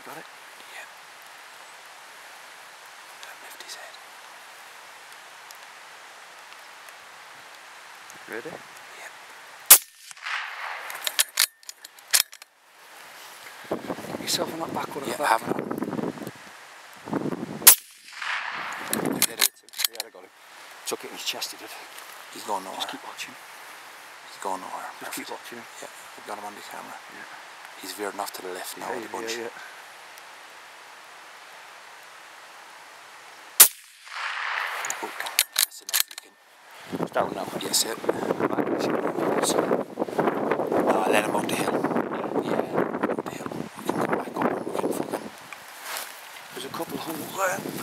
Got it? Yeah. Don't lift his head. Ready? Yeah. Get yourself on that back one at Yeah, the back. have it. Yeah, I got him. Took it in his chest, he did. He's going nowhere. Just keep watching. He's going nowhere. Just keep watching him. Yeah, we've got him on the camera. Yeah. He's veering off to the left now with the bunch. Yeah. Oh, that's enough. You can. It's down now. Yes, it. So, Let him out the hill. Yeah, out the hill. We can come back up and we can fucking. there's a couple of holes there.